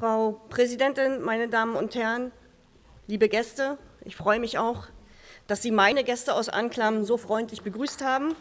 Frau Präsidentin, meine Damen und Herren, liebe Gäste, ich freue mich auch, dass Sie meine Gäste aus Anklam so freundlich begrüßt haben.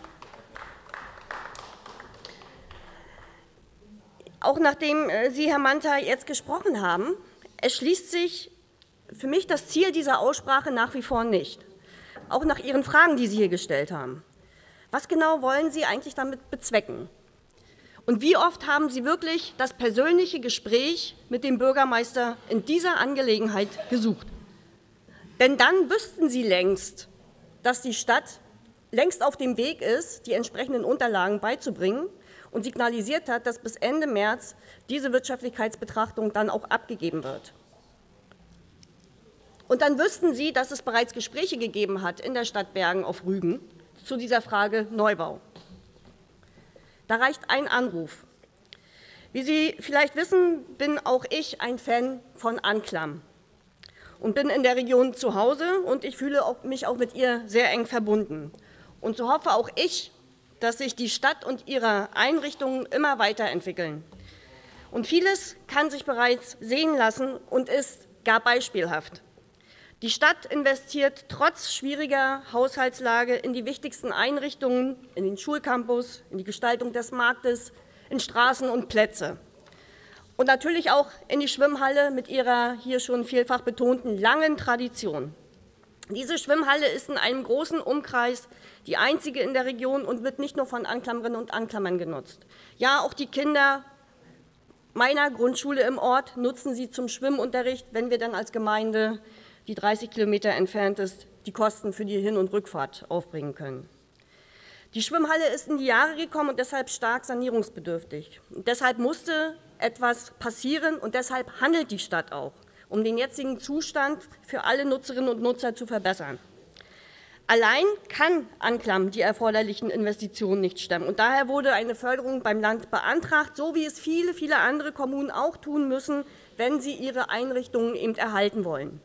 Auch nachdem Sie, Herr Mantei, jetzt gesprochen haben, erschließt sich für mich das Ziel dieser Aussprache nach wie vor nicht. Auch nach Ihren Fragen, die Sie hier gestellt haben. Was genau wollen Sie eigentlich damit bezwecken? Und wie oft haben Sie wirklich das persönliche Gespräch mit dem Bürgermeister in dieser Angelegenheit gesucht? Denn dann wüssten Sie längst, dass die Stadt längst auf dem Weg ist, die entsprechenden Unterlagen beizubringen und signalisiert hat, dass bis Ende März diese Wirtschaftlichkeitsbetrachtung dann auch abgegeben wird. Und dann wüssten Sie, dass es bereits Gespräche gegeben hat in der Stadt Bergen auf Rügen zu dieser Frage Neubau. Da reicht ein Anruf. Wie Sie vielleicht wissen, bin auch ich ein Fan von Anklam und bin in der Region zu Hause, und ich fühle mich auch mit ihr sehr eng verbunden. Und so hoffe auch ich, dass sich die Stadt und ihre Einrichtungen immer weiterentwickeln. Und vieles kann sich bereits sehen lassen und ist gar beispielhaft. Die Stadt investiert trotz schwieriger Haushaltslage in die wichtigsten Einrichtungen, in den Schulcampus, in die Gestaltung des Marktes, in Straßen und Plätze. Und natürlich auch in die Schwimmhalle mit ihrer hier schon vielfach betonten langen Tradition. Diese Schwimmhalle ist in einem großen Umkreis die einzige in der Region und wird nicht nur von Anklamerinnen und Anklammern genutzt. Ja, auch die Kinder meiner Grundschule im Ort nutzen sie zum Schwimmunterricht, wenn wir dann als Gemeinde, die 30 Kilometer entfernt ist, die Kosten für die Hin- und Rückfahrt aufbringen können. Die Schwimmhalle ist in die Jahre gekommen und deshalb stark sanierungsbedürftig. Und deshalb musste etwas passieren und deshalb handelt die Stadt auch, um den jetzigen Zustand für alle Nutzerinnen und Nutzer zu verbessern. Allein kann Anklam die erforderlichen Investitionen nicht stemmen. Und daher wurde eine Förderung beim Land beantragt, so wie es viele, viele andere Kommunen auch tun müssen, wenn sie ihre Einrichtungen eben erhalten wollen.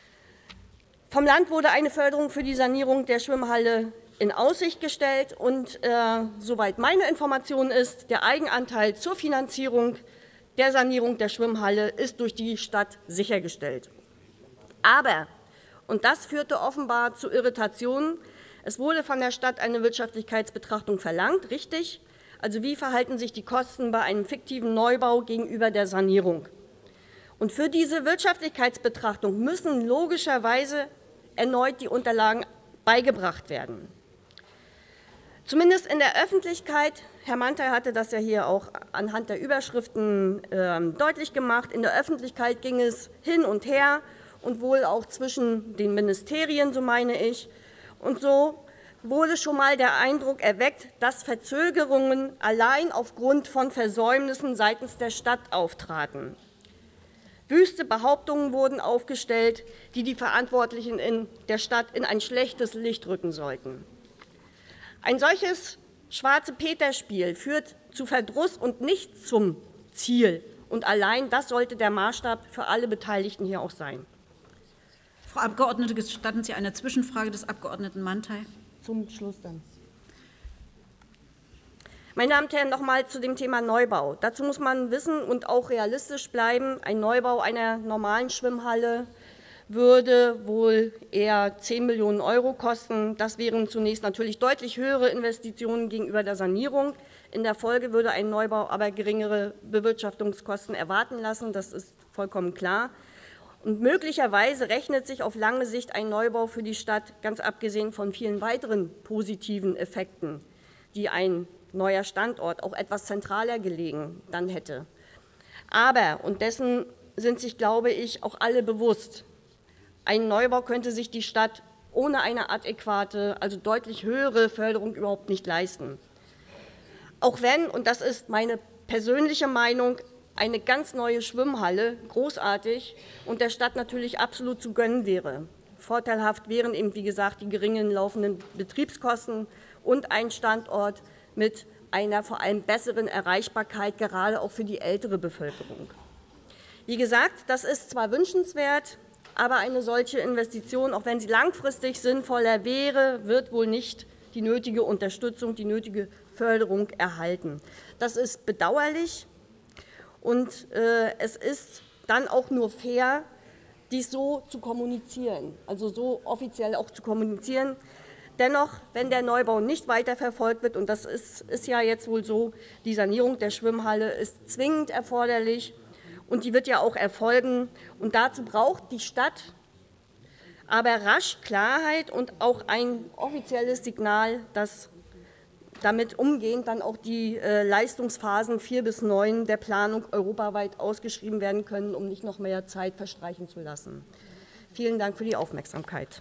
Vom Land wurde eine Förderung für die Sanierung der Schwimmhalle in Aussicht gestellt. Und soweit meine Information ist, der Eigenanteil zur Finanzierung der Sanierung der Schwimmhalle ist durch die Stadt sichergestellt. Aber, und das führte offenbar zu Irritationen, es wurde von der Stadt eine Wirtschaftlichkeitsbetrachtung verlangt, richtig? Also wie verhalten sich die Kosten bei einem fiktiven Neubau gegenüber der Sanierung? Und für diese Wirtschaftlichkeitsbetrachtung müssen logischerweise erneut die Unterlagen beigebracht werden. Zumindest in der Öffentlichkeit, Herr Mantei hatte das ja hier auch anhand der Überschriften deutlich gemacht, in der Öffentlichkeit ging es hin und her und wohl auch zwischen den Ministerien, so meine ich. Und so wurde schon mal der Eindruck erweckt, dass Verzögerungen allein aufgrund von Versäumnissen seitens der Stadt auftraten. Wüste Behauptungen wurden aufgestellt, die die Verantwortlichen in der Stadt in ein schlechtes Licht rücken sollten. Ein solches Schwarze-Peter-Spiel führt zu Verdruss und nicht zum Ziel. Und allein das sollte der Maßstab für alle Beteiligten hier auch sein. Frau Abgeordnete, gestatten Sie eine Zwischenfrage des Abgeordneten Mantei? Zum Schluss dann. Meine Damen und Herren, noch einmal zu dem Thema Neubau. Dazu muss man wissen und auch realistisch bleiben, ein Neubau einer normalen Schwimmhalle würde wohl eher 10 Millionen € kosten. Das wären zunächst natürlich deutlich höhere Investitionen gegenüber der Sanierung. In der Folge würde ein Neubau aber geringere Bewirtschaftungskosten erwarten lassen. Das ist vollkommen klar. Und möglicherweise rechnet sich auf lange Sicht ein Neubau für die Stadt, ganz abgesehen von vielen weiteren positiven Effekten, die ein neuer Standort, auch etwas zentraler gelegen, dann hätte. Aber, und dessen sind sich, glaube ich, auch alle bewusst, ein Neubau könnte sich die Stadt ohne eine adäquate, also deutlich höhere Förderung überhaupt nicht leisten. Auch wenn, und das ist meine persönliche Meinung, eine ganz neue Schwimmhalle großartig und der Stadt natürlich absolut zu gönnen wäre. Vorteilhaft wären eben, wie gesagt, die geringen laufenden Betriebskosten und ein Standort mit einer vor allem besseren Erreichbarkeit, gerade auch für die ältere Bevölkerung. Wie gesagt, das ist zwar wünschenswert, aber eine solche Investition, auch wenn sie langfristig sinnvoller wäre, wird wohl nicht die nötige Unterstützung, die nötige Förderung erhalten. Das ist bedauerlich und es ist dann auch nur fair, dies so zu kommunizieren, also so offiziell auch zu kommunizieren. Dennoch, wenn der Neubau nicht weiterverfolgt wird, und das ist ja jetzt wohl so, die Sanierung der Schwimmhalle ist zwingend erforderlich und die wird ja auch erfolgen. Und dazu braucht die Stadt aber rasch Klarheit und auch ein offizielles Signal, dass damit umgehend dann auch die Leistungsphasen 4 bis 9 der Planung europaweit ausgeschrieben werden können, um nicht noch mehr Zeit verstreichen zu lassen. Vielen Dank für die Aufmerksamkeit.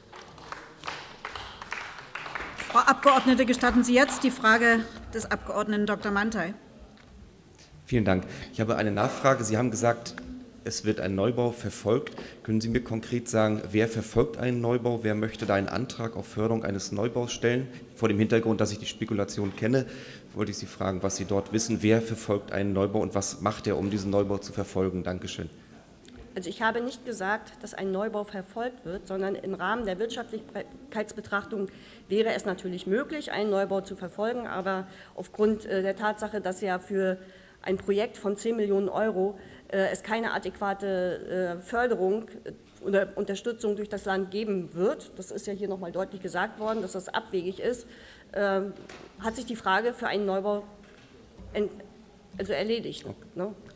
Frau Abgeordnete, gestatten Sie jetzt die Frage des Abgeordneten Dr. Mantei. Vielen Dank. Ich habe eine Nachfrage. Sie haben gesagt, es wird ein Neubau verfolgt. Können Sie mir konkret sagen, wer verfolgt einen Neubau? Wer möchte da einen Antrag auf Förderung eines Neubaus stellen? Vor dem Hintergrund, dass ich die Spekulation kenne, wollte ich Sie fragen, was Sie dort wissen. Wer verfolgt einen Neubau und was macht er, um diesen Neubau zu verfolgen? Dankeschön. Also ich habe nicht gesagt, dass ein Neubau verfolgt wird, sondern im Rahmen der Wirtschaftlichkeitsbetrachtung wäre es natürlich möglich, einen Neubau zu verfolgen. Aber aufgrund der Tatsache, dass ja für ein Projekt von 10 Millionen Euro es keine adäquate Förderung oder Unterstützung durch das Land geben wird, das ist ja hier nochmal deutlich gesagt worden, dass das abwegig ist, hat sich die Frage für einen Neubau erledigt. Ne?